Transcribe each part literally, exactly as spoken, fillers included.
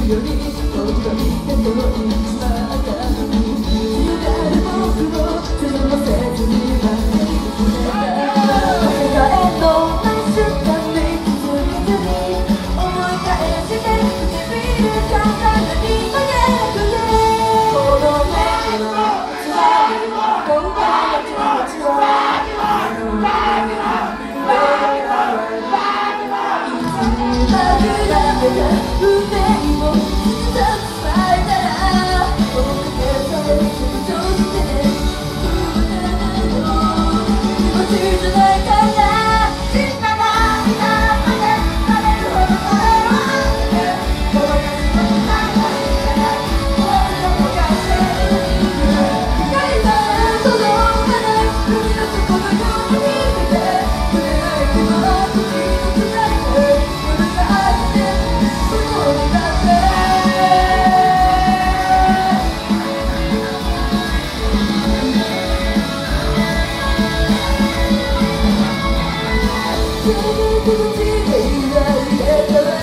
より時は見て遠いしまったのに揺れる僕を背負わせずに待っていてくれた世界の真っ瞬間に次々思い返して唇から何も言えくれこの目のつらい今回の気持ちはいつまでだけが運命を伝えたら追っかけされる人って気持ちじゃないから死んだ涙まで枯れるほどの愛をあってこの夏の中にからもう一度がして光が届かない海の底のように見て触れない気持ちを伝えて夜が明けてそこにだって気持ちでいられたら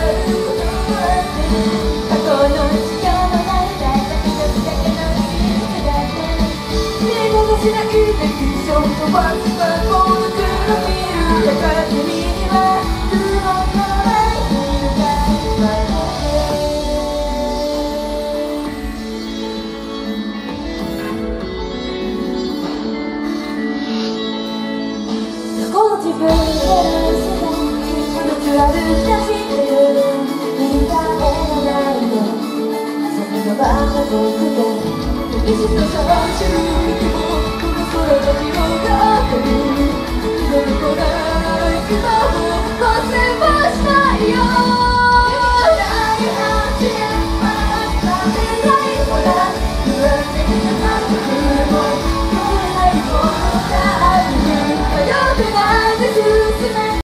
過去の時間のないだけのだけの静かだって見逃しないで一生飛ばす魔法の黒見るだから君には雲のない日が生まれ過去の自分でナチュラルな知ってる見た目のないでそのまま僕で意識の探しる時もこの空が広がってる